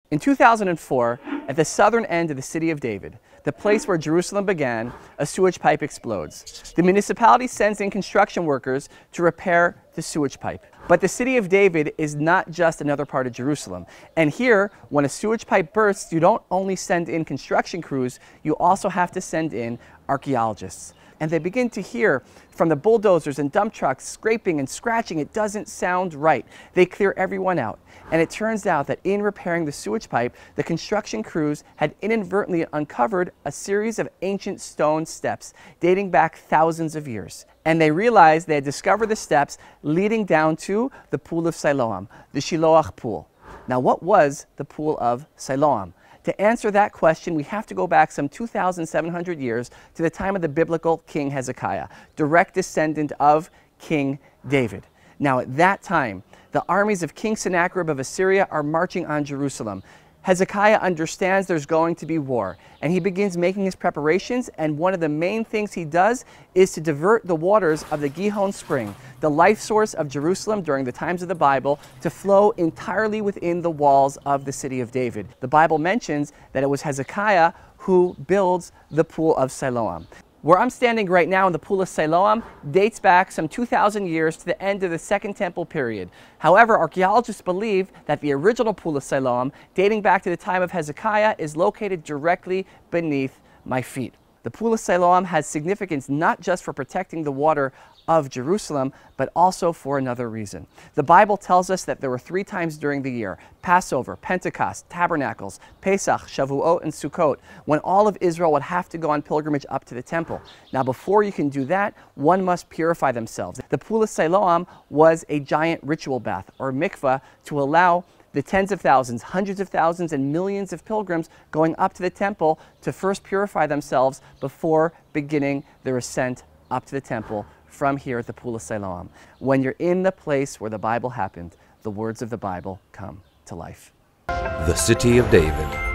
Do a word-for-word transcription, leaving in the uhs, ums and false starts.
In two thousand four, at the southern end of the city of David, the place where Jerusalem began, a sewage pipe explodes. The municipality sends in construction workers to repair the sewage pipe. But the city of David is not just another part of Jerusalem. And here, when a sewage pipe bursts, you don't only send in construction crews, you also have to send in archaeologists. And they begin to hear from the bulldozers and dump trucks scraping and scratching. It doesn't sound right. They clear everyone out. And it turns out that in repairing the sewage pipe, the construction crews had inadvertently uncovered a series of ancient stone steps dating back thousands of years. And they realized they had discovered the steps leading down to the pool of Siloam, the Shiloach pool. Now, what was the pool of Siloam? To answer that question, we have to go back some two thousand seven hundred years to the time of the biblical King Hezekiah, direct descendant of King David. Now, at that time, the armies of King Sennacherib of Assyria are marching on Jerusalem. Hezekiah understands there's going to be war, and he begins making his preparations, and one of the main things he does is to divert the waters of the Gihon spring, the life source of Jerusalem during the times of the Bible, to flow entirely within the walls of the city of David. The Bible mentions that it was Hezekiah who builds the pool of Siloam. Where I'm standing right now in the pool of Siloam dates back some two thousand years to the end of the Second Temple period. However, archaeologists believe that the original pool of Siloam, dating back to the time of Hezekiah, is located directly beneath my feet. The pool of Siloam has significance not just for protecting the water of Jerusalem, but also for another reason. The Bible tells us that there were three times during the year, Passover, Pentecost, Tabernacles, Pesach, Shavuot, and Sukkot, when all of Israel would have to go on pilgrimage up to the temple. Now, before you can do that, one must purify themselves. The pool of Siloam was a giant ritual bath, or mikveh, to allow the tens of thousands, hundreds of thousands, and millions of pilgrims going up to the temple to first purify themselves before beginning their ascent up to the temple from here at the pool of Siloam. When you're in the place where the Bible happened, the words of the Bible come to life. The City of David.